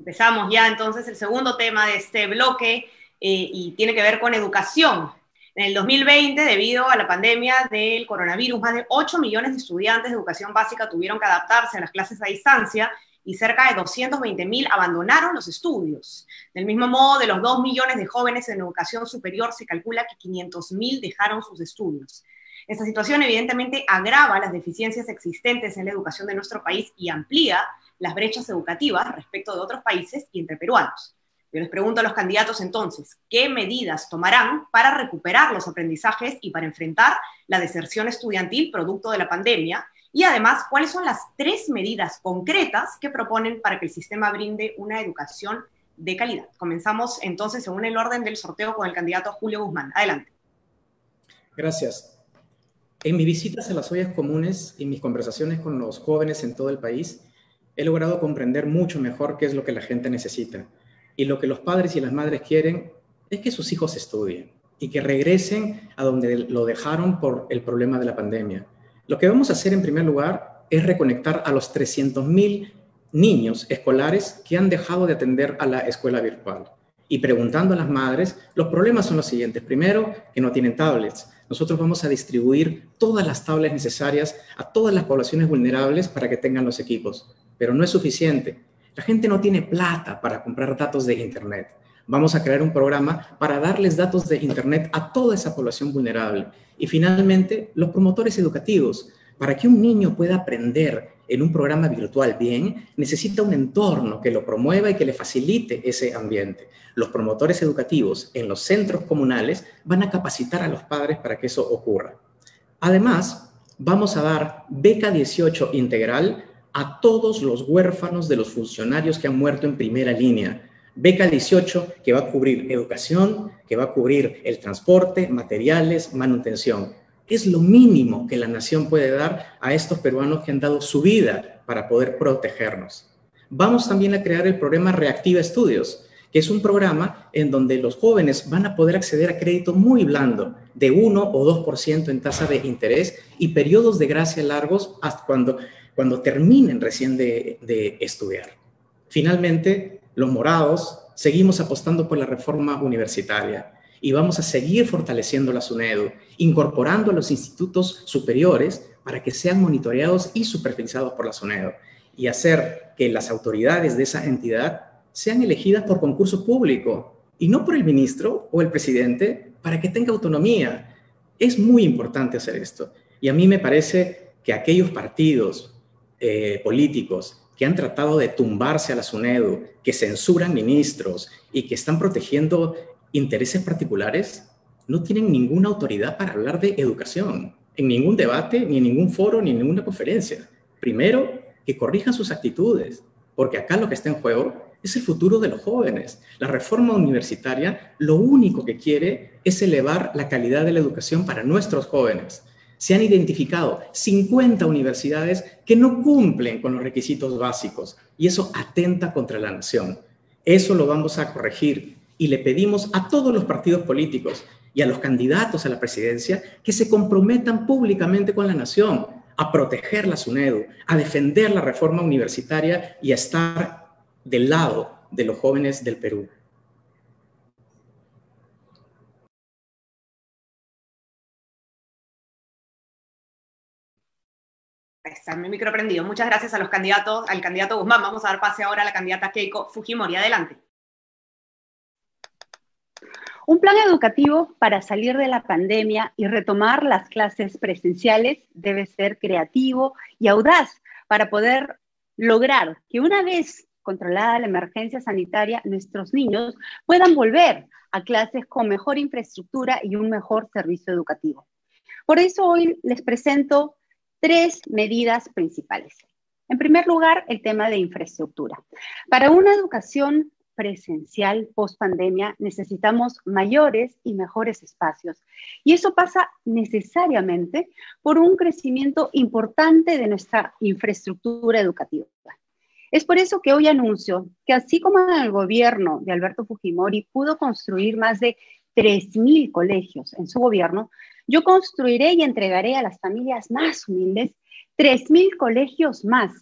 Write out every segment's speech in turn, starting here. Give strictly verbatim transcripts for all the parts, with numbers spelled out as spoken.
Empezamos ya entonces el segundo tema de este bloque eh, y tiene que ver con educación. En el dos mil veinte, debido a la pandemia del coronavirus, más de ocho millones de estudiantes de educación básica tuvieron que adaptarse a las clases a distancia y cerca de doscientos veinte mil abandonaron los estudios. Del mismo modo, de los dos millones de jóvenes en educación superior, se calcula que quinientos mil dejaron sus estudios. Esta situación evidentemente agrava las deficiencias existentes en la educación de nuestro país y amplía las brechas educativas respecto de otros países y entre peruanos. Yo les pregunto a los candidatos entonces, ¿qué medidas tomarán para recuperar los aprendizajes y para enfrentar la deserción estudiantil producto de la pandemia? Y además, ¿cuáles son las tres medidas concretas que proponen para que el sistema brinde una educación de calidad? Comenzamos entonces según el orden del sorteo con el candidato Julio Guzmán. Adelante. Gracias. En mis visitas a las ollas comunes y mis conversaciones con los jóvenes en todo el país, he logrado comprender mucho mejor qué es lo que la gente necesita. Y lo que los padres y las madres quieren es que sus hijos estudien y que regresen a donde lo dejaron por el problema de la pandemia. Lo que vamos a hacer en primer lugar es reconectar a los trescientos mil niños escolares que han dejado de atender a la escuela virtual. Y preguntando a las madres, los problemas son los siguientes. Primero, que no tienen tablets. Nosotros vamos a distribuir todas las tablets necesarias a todas las poblaciones vulnerables para que tengan los equipos. Pero no es suficiente. La gente no tiene plata para comprar datos de Internet. Vamos a crear un programa para darles datos de Internet a toda esa población vulnerable. Y finalmente, los promotores educativos. Para que un niño pueda aprender en un programa virtual bien, necesita un entorno que lo promueva y que le facilite ese ambiente. Los promotores educativos en los centros comunales van a capacitar a los padres para que eso ocurra. Además, vamos a dar beca dieciocho integral a todos los huérfanos de los funcionarios que han muerto en primera línea. Beca dieciocho que va a cubrir educación, que va a cubrir el transporte, materiales, manutención. Es lo mínimo que la nación puede dar a estos peruanos que han dado su vida para poder protegernos. Vamos también a crear el programa Reactiva Estudios, que es un programa en donde los jóvenes van a poder acceder a crédito muy blando, de uno o dos por ciento en tasa de interés y periodos de gracia largos hasta cuando, cuando terminen recién de, de estudiar. Finalmente, los morados seguimos apostando por la reforma universitaria y vamos a seguir fortaleciendo la SUNEDU, incorporando a los institutos superiores para que sean monitoreados y supervisados por la SUNEDU y hacer que las autoridades de esa entidad sean elegidas por concurso público y no por el ministro o el presidente para que tenga autonomía. Es muy importante hacer esto. Y a mí me parece que aquellos partidos eh, políticos que han tratado de tumbarse a la SUNEDU, que censuran ministros y que están protegiendo intereses particulares, no tienen ninguna autoridad para hablar de educación, en ningún debate, ni en ningún foro, ni en ninguna conferencia. Primero, que corrijan sus actitudes, porque acá lo que está en juego es el futuro de los jóvenes. La reforma universitaria lo único que quiere es elevar la calidad de la educación para nuestros jóvenes. Se han identificado cincuenta universidades que no cumplen con los requisitos básicos y eso atenta contra la nación. Eso lo vamos a corregir. Y le pedimos a todos los partidos políticos y a los candidatos a la presidencia que se comprometan públicamente con la nación a proteger la SUNEDU, a defender la reforma universitaria y a estar del lado de los jóvenes del Perú. Está mi micro prendido. Muchas gracias a los candidatos, al candidato Guzmán. Vamos a dar pase ahora a la candidata Keiko Fujimori. Adelante. Un plan educativo para salir de la pandemia y retomar las clases presenciales debe ser creativo y audaz para poder lograr que una vez controlada la emergencia sanitaria, nuestros niños puedan volver a clases con mejor infraestructura y un mejor servicio educativo. Por eso hoy les presento tres medidas principales. En primer lugar, el tema de infraestructura. Para una educación presencial post pandemia necesitamos mayores y mejores espacios y eso pasa necesariamente por un crecimiento importante de nuestra infraestructura educativa. Es por eso que hoy anuncio que así como el gobierno de Alberto Fujimori pudo construir más de tres mil colegios en su gobierno, yo construiré y entregaré a las familias más humildes tres mil colegios más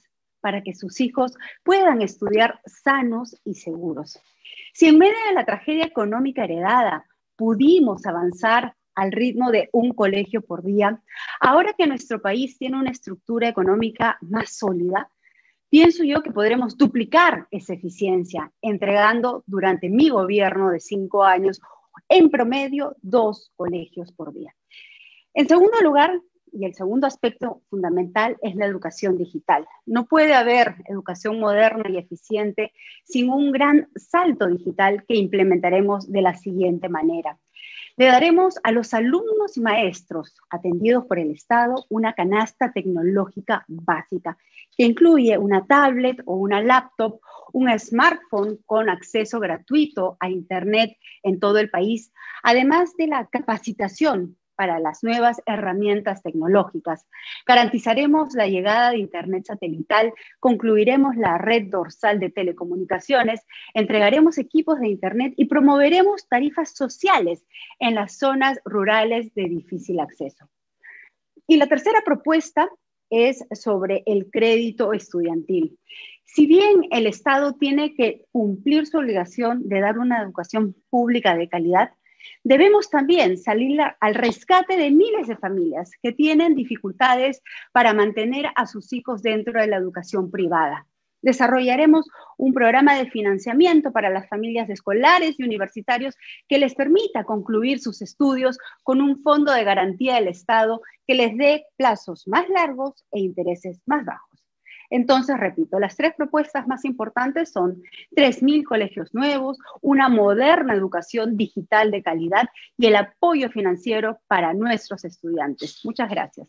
para que sus hijos puedan estudiar sanos y seguros. Si en medio de la tragedia económica heredada pudimos avanzar al ritmo de un colegio por día, ahora que nuestro país tiene una estructura económica más sólida, pienso yo que podremos duplicar esa eficiencia, entregando durante mi gobierno de cinco años en promedio dos colegios por día. En segundo lugar, y el segundo aspecto fundamental, es la educación digital. No puede haber educación moderna y eficiente sin un gran salto digital que implementaremos de la siguiente manera. Le daremos a los alumnos y maestros atendidos por el Estado una canasta tecnológica básica que incluye una tablet o una laptop, un smartphone con acceso gratuito a Internet en todo el país, además de la capacitación para las nuevas herramientas tecnológicas. Garantizaremos la llegada de Internet satelital, concluiremos la red dorsal de telecomunicaciones, entregaremos equipos de Internet y promoveremos tarifas sociales en las zonas rurales de difícil acceso. Y la tercera propuesta es sobre el crédito estudiantil. Si bien el Estado tiene que cumplir su obligación de dar una educación pública de calidad, debemos también salir al rescate de miles de familias que tienen dificultades para mantener a sus hijos dentro de la educación privada. Desarrollaremos un programa de financiamiento para las familias escolares y universitarios que les permita concluir sus estudios con un fondo de garantía del Estado que les dé plazos más largos e intereses más bajos. Entonces, repito, las tres propuestas más importantes son tres mil colegios nuevos, una moderna educación digital de calidad y el apoyo financiero para nuestros estudiantes. Muchas gracias.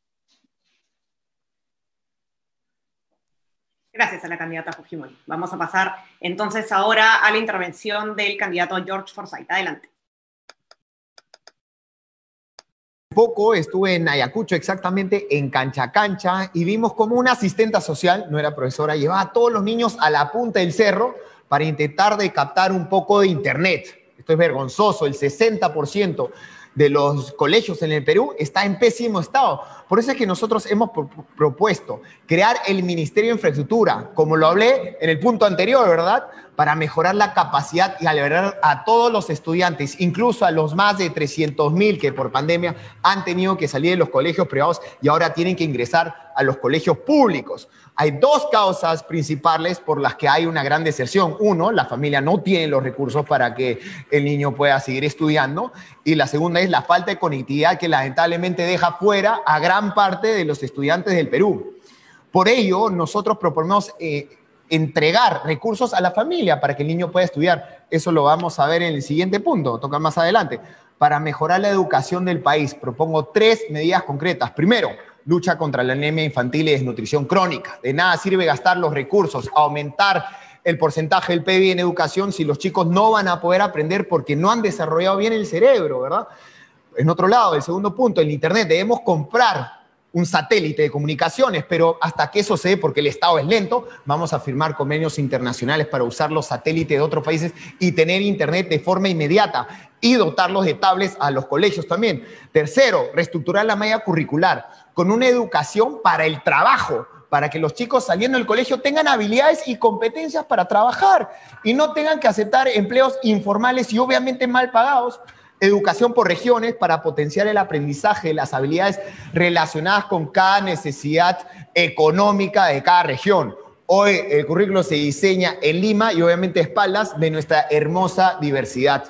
Gracias a la candidata Fujimori. Vamos a pasar entonces ahora a la intervención del candidato George Forsyth. Adelante. Poco estuve en Ayacucho, exactamente en Cancha Cancha, y vimos como una asistenta social, no era profesora, llevaba a todos los niños a la punta del cerro para intentar de captar un poco de internet. Esto es vergonzoso, el sesenta por ciento de los colegios en el Perú está en pésimo estado. Por eso es que nosotros hemos pro propuesto crear el Ministerio de Infraestructura, como lo hablé en el punto anterior, ¿verdad? Para mejorar la capacidad y albergar a todos los estudiantes, incluso a los más de trescientos mil que por pandemia han tenido que salir de los colegios privados y ahora tienen que ingresar a los colegios públicos. Hay dos causas principales por las que hay una gran deserción. Uno, la familia no tiene los recursos para que el niño pueda seguir estudiando. Y la segunda es la falta de conectividad que lamentablemente deja fuera a gran parte de los estudiantes del Perú. Por ello, nosotros proponemos eh, entregar recursos a la familia para que el niño pueda estudiar. Eso lo vamos a ver en el siguiente punto, toca más adelante. Para mejorar la educación del país, propongo tres medidas concretas. Primero, lucha contra la anemia infantil y desnutrición crónica. De nada sirve gastar los recursos, aumentar el porcentaje del P I B en educación si los chicos no van a poder aprender porque no han desarrollado bien el cerebro, ¿verdad? En otro lado, el segundo punto, el Internet. Debemos comprar un satélite de comunicaciones, pero hasta que eso se dé, porque el Estado es lento, vamos a firmar convenios internacionales para usar los satélites de otros países y tener Internet de forma inmediata y dotarlos de tablets a los colegios también. Tercero, reestructurar la malla curricular con una educación para el trabajo, para que los chicos saliendo del colegio tengan habilidades y competencias para trabajar y no tengan que aceptar empleos informales y obviamente mal pagados. Educación por regiones para potenciar el aprendizaje de las habilidades relacionadas con cada necesidad económica de cada región. Hoy el currículo se diseña en Lima y obviamente a espaldas de nuestra hermosa diversidad.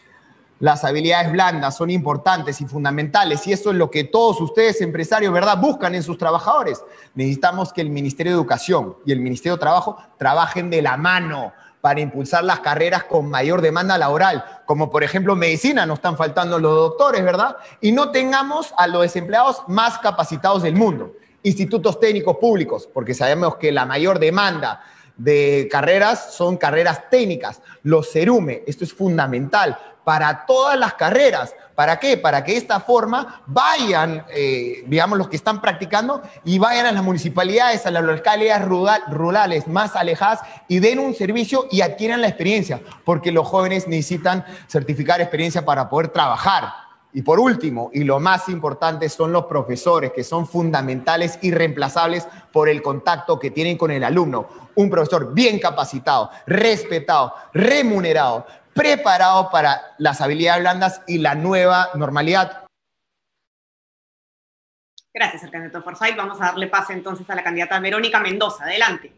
Las habilidades blandas son importantes y fundamentales y eso es lo que todos ustedes, empresarios, ¿verdad?, buscan en sus trabajadores. Necesitamos que el Ministerio de Educación y el Ministerio de Trabajo trabajen de la mano para impulsar las carreras con mayor demanda laboral, como por ejemplo medicina, no están faltando los doctores, ¿verdad? Y no tengamos a los desempleados más capacitados del mundo. Institutos técnicos públicos, porque sabemos que la mayor demanda de carreras son carreras técnicas. Los CERUME, esto es fundamental para todas las carreras. ¿Para qué? Para que de esta forma vayan, eh, digamos, los que están practicando y vayan a las municipalidades, a las localidades rural, rurales más alejadas y den un servicio y adquieran la experiencia, porque los jóvenes necesitan certificar experiencia para poder trabajar. Y por último, y lo más importante, son los profesores, que son fundamentales y reemplazables por el contacto que tienen con el alumno. Un profesor bien capacitado, respetado, remunerado, preparado para las habilidades blandas y la nueva normalidad. Gracias al candidato Forsyth. Vamos a darle pase entonces a la candidata Verónica Mendoza. Adelante.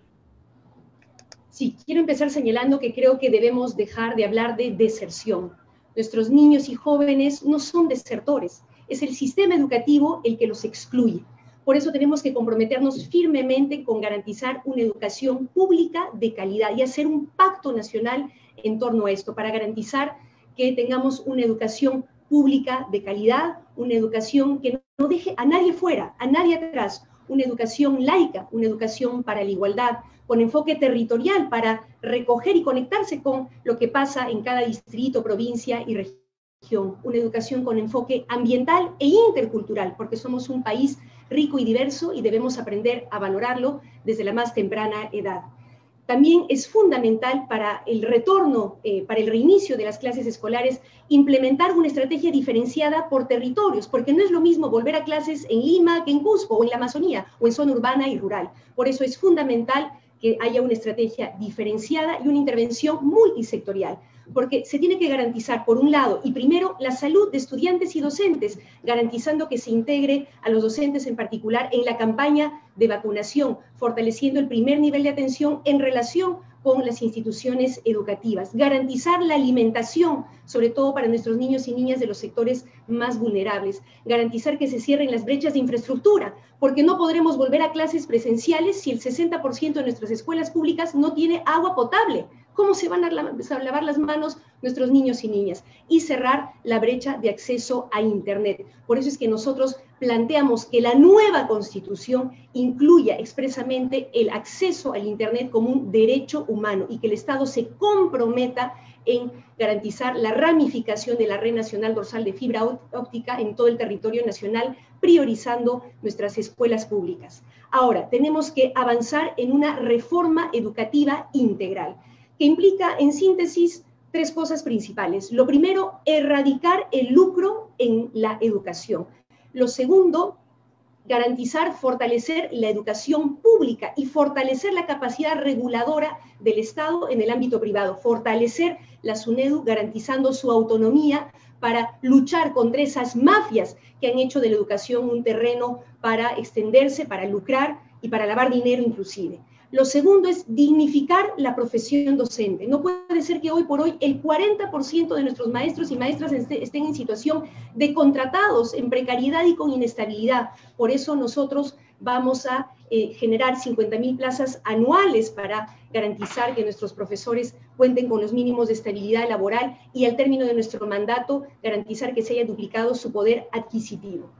Sí, quiero empezar señalando que creo que debemos dejar de hablar de deserción. Nuestros niños y jóvenes no son desertores, es el sistema educativo el que los excluye. Por eso tenemos que comprometernos firmemente con garantizar una educación pública de calidad y hacer un pacto nacional en torno a esto, para garantizar que tengamos una educación pública de calidad, una educación que no deje a nadie fuera, a nadie atrás, una educación laica, una educación para la igualdad, con enfoque territorial para recoger y conectarse con lo que pasa en cada distrito, provincia y región, una educación con enfoque ambiental e intercultural, porque somos un país rico y diverso y debemos aprender a valorarlo desde la más temprana edad. También es fundamental para el retorno, eh, para el reinicio de las clases escolares, implementar una estrategia diferenciada por territorios, porque no es lo mismo volver a clases en Lima que en Cusco, o en la Amazonía, o en zona urbana y rural. Por eso es fundamental que haya una estrategia diferenciada y una intervención multisectorial, porque se tiene que garantizar, por un lado, y primero, la salud de estudiantes y docentes, garantizando que se integre a los docentes en particular en la campaña de vacunación, fortaleciendo el primer nivel de atención en relación con las instituciones educativas, garantizar la alimentación, sobre todo para nuestros niños y niñas de los sectores más vulnerables, garantizar que se cierren las brechas de infraestructura, porque no podremos volver a clases presenciales si el sesenta por ciento de nuestras escuelas públicas no tiene agua potable. ¿Cómo se van a lavar las manos nuestros niños y niñas? Y cerrar la brecha de acceso a Internet. Por eso es que nosotros planteamos que la nueva Constitución incluya expresamente el acceso al Internet como un derecho humano y que el Estado se comprometa en garantizar la ramificación de la red nacional dorsal de fibra óptica en todo el territorio nacional, priorizando nuestras escuelas públicas. Ahora, tenemos que avanzar en una reforma educativa integral, que implica, en síntesis, tres cosas principales. Lo primero, erradicar el lucro en la educación. Lo segundo, garantizar, fortalecer la educación pública y fortalecer la capacidad reguladora del Estado en el ámbito privado. Fortalecer la SUNEDU garantizando su autonomía para luchar contra esas mafias que han hecho de la educación un terreno para extenderse, para lucrar y para lavar dinero inclusive. Lo segundo es dignificar la profesión docente. No puede ser que hoy por hoy el cuarenta por ciento de nuestros maestros y maestras estén en situación de contratados, en precariedad y con inestabilidad. Por eso nosotros vamos a eh, generar cincuenta mil plazas anuales para garantizar que nuestros profesores cuenten con los mínimos de estabilidad laboral y al término de nuestro mandato garantizar que se haya duplicado su poder adquisitivo.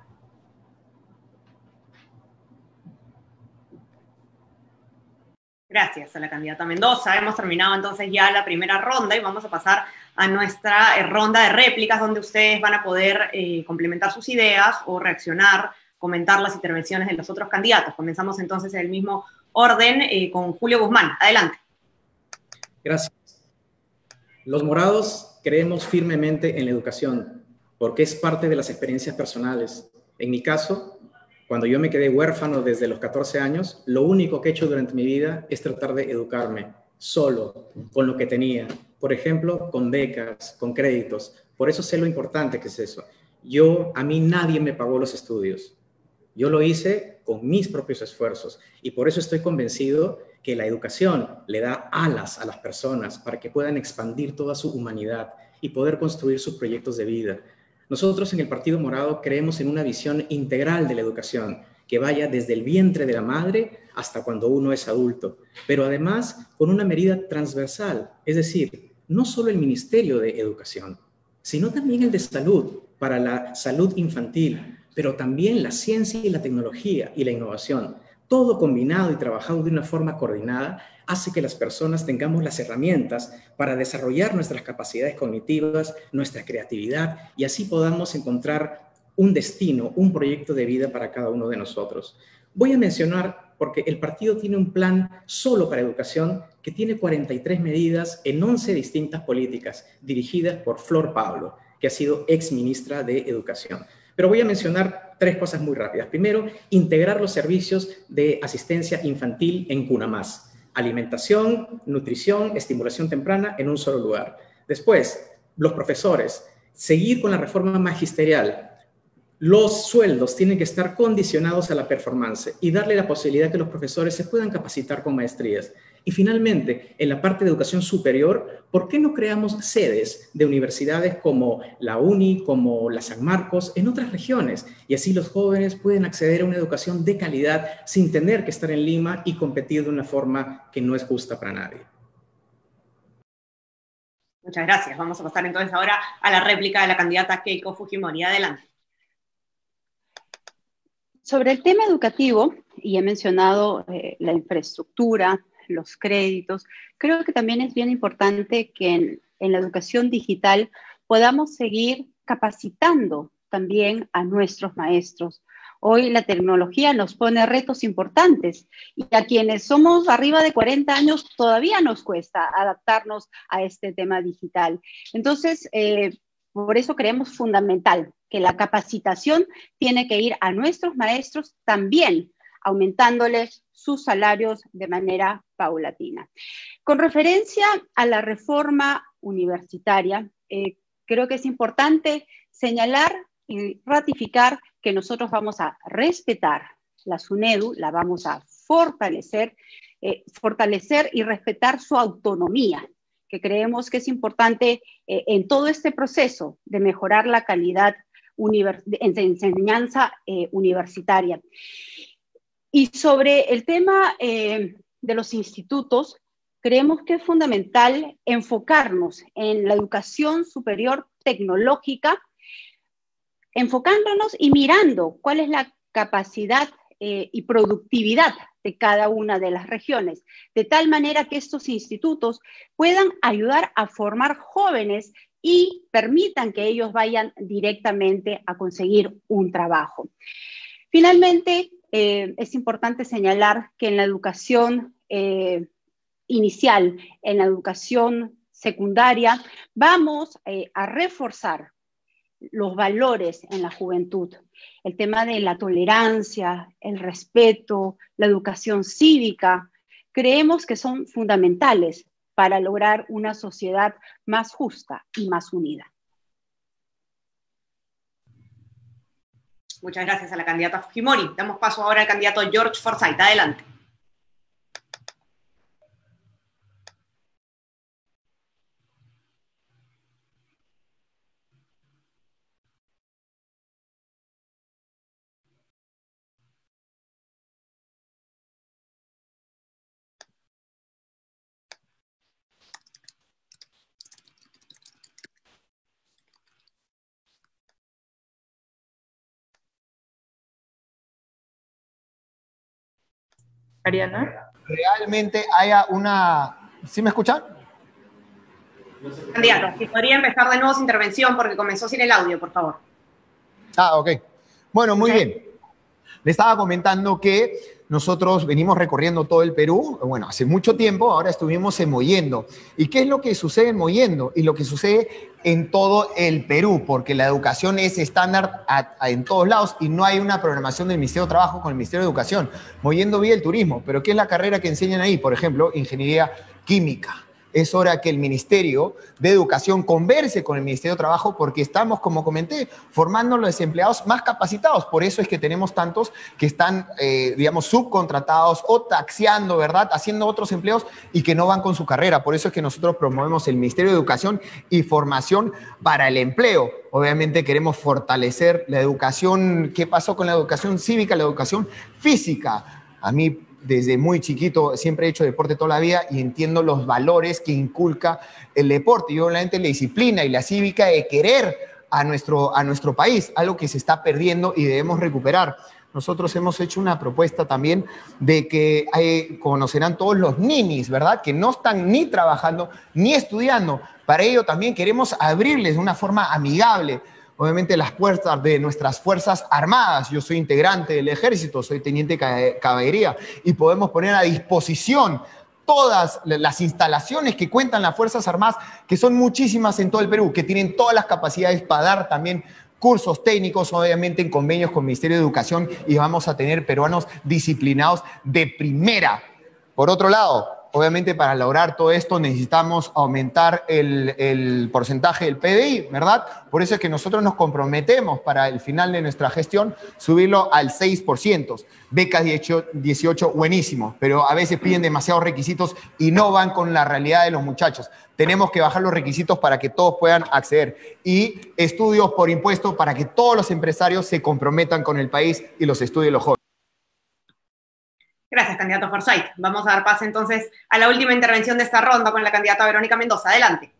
Gracias a la candidata Mendoza. Hemos terminado entonces ya la primera ronda y vamos a pasar a nuestra eh, ronda de réplicas, donde ustedes van a poder eh, complementar sus ideas o reaccionar, comentar las intervenciones de los otros candidatos. Comenzamos entonces en el mismo orden eh, con Julio Guzmán. Adelante. Gracias. Los morados creemos firmemente en la educación, porque es parte de las experiencias personales. En mi caso, cuando yo me quedé huérfano desde los catorce años, lo único que he hecho durante mi vida es tratar de educarme solo, con lo que tenía. Por ejemplo, con becas, con créditos. Por eso sé lo importante que es eso. Yo, a mí nadie me pagó los estudios. Yo lo hice con mis propios esfuerzos. Y por eso estoy convencido que la educación le da alas a las personas para que puedan expandir toda su humanidad y poder construir sus proyectos de vida. Nosotros en el Partido Morado creemos en una visión integral de la educación, que vaya desde el vientre de la madre hasta cuando uno es adulto, pero además con una medida transversal, es decir, no solo el Ministerio de Educación, sino también el de Salud, para la salud infantil, pero también la ciencia y la tecnología y la innovación. Todo combinado y trabajado de una forma coordinada hace que las personas tengamos las herramientas para desarrollar nuestras capacidades cognitivas, nuestra creatividad, y así podamos encontrar un destino, un proyecto de vida para cada uno de nosotros. Voy a mencionar, porque el partido tiene un plan solo para educación que tiene cuarenta y tres medidas en once distintas políticas dirigidas por Flor Pablo. que ha sido ex ministra de Educación. Pero voy a mencionar tres cosas muy rápidas. Primero, integrar los servicios de asistencia infantil en CUNAMás. Alimentación, nutrición, estimulación temprana en un solo lugar. Después, los profesores, seguir con la reforma magisterial. Los sueldos tienen que estar condicionados a la performance y darle la posibilidad que los profesores se puedan capacitar con maestrías. Y finalmente, en la parte de educación superior, ¿por qué no creamos sedes de universidades como la UNI, como la San Marcos, en otras regiones? Y así los jóvenes pueden acceder a una educación de calidad sin tener que estar en Lima y competir de una forma que no es justa para nadie. Muchas gracias. Vamos a pasar entonces ahora a la réplica de la candidata Keiko Fujimori. Adelante. Sobre el tema educativo, y he mencionado eh, la infraestructura, los créditos, creo que también es bien importante que en, en la educación digital podamos seguir capacitando también a nuestros maestros. Hoy la tecnología nos pone retos importantes y a quienes somos arriba de cuarenta años todavía nos cuesta adaptarnos a este tema digital. Entonces, eh, por eso creemos fundamental que la capacitación tiene que ir a nuestros maestros también, aumentándoles sus salarios de manera paulatina. Con referencia a la reforma universitaria, eh, creo que es importante señalar y ratificar que nosotros vamos a respetar la SUNEDU, la vamos a fortalecer, eh, fortalecer y respetar su autonomía, que creemos que es importante eh, en todo este proceso de mejorar la calidad de enseñanza eh, universitaria. Y sobre el tema eh, de los institutos, creemos que es fundamental enfocarnos en la educación superior tecnológica, enfocándonos y mirando cuál es la capacidad eh, y productividad de cada una de las regiones, de tal manera que estos institutos puedan ayudar a formar jóvenes y permitan que ellos vayan directamente a conseguir un trabajo. Finalmente, eh, es importante señalar que en la educación eh, inicial, en la educación secundaria, vamos eh, a reforzar los valores en la juventud. El tema de la tolerancia, el respeto, la educación cívica, creemos que son fundamentales para lograr una sociedad más justa y más unida. Muchas gracias a la candidata Fujimori. Damos paso ahora al candidato George Forsyth. Adelante. Ariana. Realmente haya una... ¿Sí me escuchan? Candidato, si podría empezar de nuevo su intervención porque comenzó sin el audio, por favor. Ah, ok. Bueno, muy bien. Le estaba comentando que nosotros venimos recorriendo todo el Perú, bueno, hace mucho tiempo, ahora estuvimos en Mollendo. ¿Y qué es lo que sucede en Mollendo? Y lo que sucede en todo el Perú, porque la educación es estándar a, a, en todos lados y no hay una programación del Ministerio de Trabajo con el Ministerio de Educación. Mollendo vive el turismo, pero ¿qué es la carrera que enseñan ahí? Por ejemplo, ingeniería química. Es hora que el Ministerio de Educación converse con el Ministerio de Trabajo porque estamos, como comenté, formando a los empleados más capacitados. Por eso es que tenemos tantos que están, eh, digamos, subcontratados o taxiando, ¿verdad? Haciendo otros empleos y que no van con su carrera. Por eso es que nosotros promovemos el Ministerio de Educación y Formación para el Empleo. Obviamente queremos fortalecer la educación. ¿Qué pasó con la educación cívica, la educación física? A mí, desde muy chiquito siempre he hecho deporte toda la vida y entiendo los valores que inculca el deporte y obviamente la disciplina y la cívica de querer a nuestro, a nuestro país, algo que se está perdiendo y debemos recuperar. Nosotros hemos hecho una propuesta también de que hay, conocerán todos los ninis, ¿verdad? Que no están ni trabajando ni estudiando. Para ello también queremos abrirles de una forma amigable, obviamente, las puertas de nuestras Fuerzas Armadas. Yo soy integrante del Ejército, soy teniente de caballería y podemos poner a disposición todas las instalaciones que cuentan las Fuerzas Armadas, que son muchísimas en todo el Perú, que tienen todas las capacidades para dar también cursos técnicos, obviamente en convenios con el Ministerio de Educación, y vamos a tener peruanos disciplinados de primera. Por otro lado, obviamente para lograr todo esto necesitamos aumentar el, el porcentaje del P D I, ¿verdad? Por eso es que nosotros nos comprometemos para el final de nuestra gestión subirlo al seis por ciento. Becas dieciocho, buenísimo, pero a veces piden demasiados requisitos y no van con la realidad de los muchachos. Tenemos que bajar los requisitos para que todos puedan acceder. Y estudios por impuesto para que todos los empresarios se comprometan con el país y los estudien los jóvenes. Gracias, candidato Forsyth. Vamos a dar paso entonces a la última intervención de esta ronda con la candidata Verónica Mendoza. Adelante.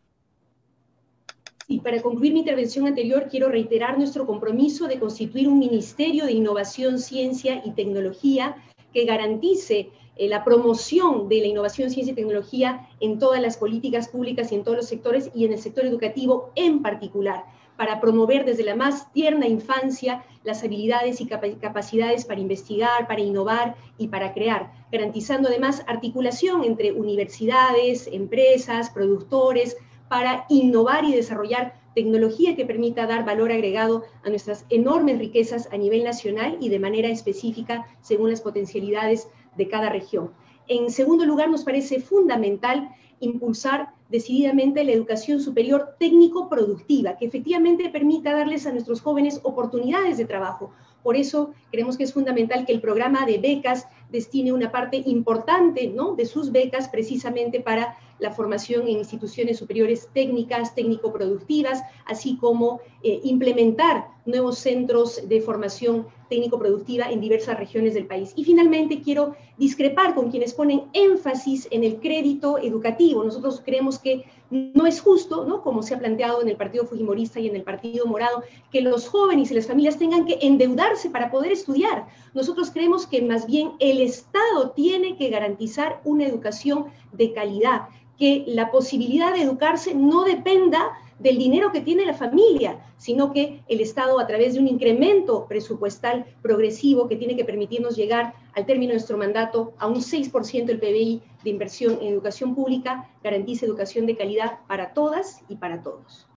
Y para concluir mi intervención anterior, quiero reiterar nuestro compromiso de constituir un Ministerio de Innovación, Ciencia y Tecnología que garantice eh, la promoción de la innovación, ciencia y tecnología en todas las políticas públicas y en todos los sectores, y en el sector educativo en particular, para promover desde la más tierna infancia las habilidades y capacidades para investigar, para innovar y para crear, garantizando además articulación entre universidades, empresas, productores, para innovar y desarrollar tecnología que permita dar valor agregado a nuestras enormes riquezas a nivel nacional y de manera específica según las potencialidades de cada región. En segundo lugar, nos parece fundamental impulsar decididamente la educación superior técnico-productiva, que efectivamente permita darles a nuestros jóvenes oportunidades de trabajo. Por eso creemos que es fundamental que el programa de becas destine una parte importante, ¿no?, de sus becas precisamente para la formación en instituciones superiores técnicas, técnico-productivas, así como eh, implementar nuevos centros de formación técnico-productiva en diversas regiones del país. Y finalmente quiero discrepar con quienes ponen énfasis en el crédito educativo. Nosotros creemos que no es justo, ¿no?, como se ha planteado en el Partido Fujimorista y en el Partido Morado, que los jóvenes y las familias tengan que endeudarse para poder estudiar. Nosotros creemos que más bien el Estado tiene que garantizar una educación de calidad, que la posibilidad de educarse no dependa del dinero que tiene la familia, sino que el Estado, a través de un incremento presupuestal progresivo que tiene que permitirnos llegar al término de nuestro mandato a un seis por ciento del P B I de inversión en educación pública, garantice educación de calidad para todas y para todos.